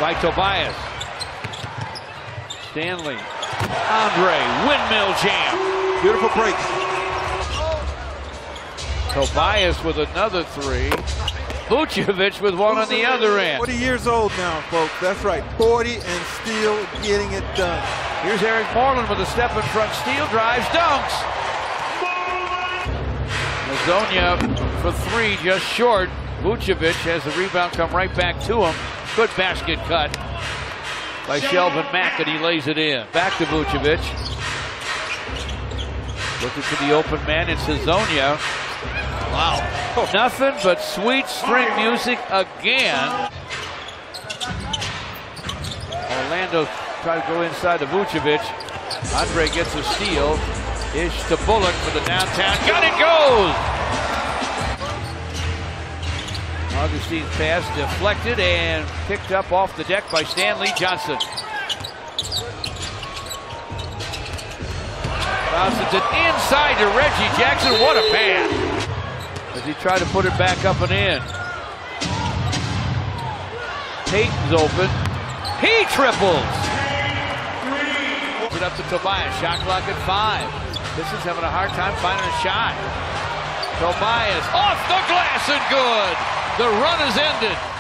by Tobias. Stanley. Andre, windmill jam. Beautiful break. Tobias with another three. Vucevic with one on the other end. 40 years old now, folks. That's right. 40 and still getting it done. Here's Eric Moreland with a step in front steal, drives, dunks. Mazonia for three, just short. Vucevic has the rebound come right back to him. Good basket cut by Shelvin Mack, and he lays it in. Back to Vucevic. Looking for the open man, it's Hazonia. Wow. Nothing but sweet string music again. Orlando try to go inside to Vucevic. Andre gets a steal. Ish to Bullock for the downtown. Got it, goes! Augustine's pass deflected and picked up off the deck by Stanley Johnson. Bounces it inside to Reggie Jackson. What a pass! As he tried to put it back up and in. Payton's open. He triples! It up to Tobias. Shot clock at 5. Pistons having a hard time finding a shot. Tobias off the glass and good! The run is ended.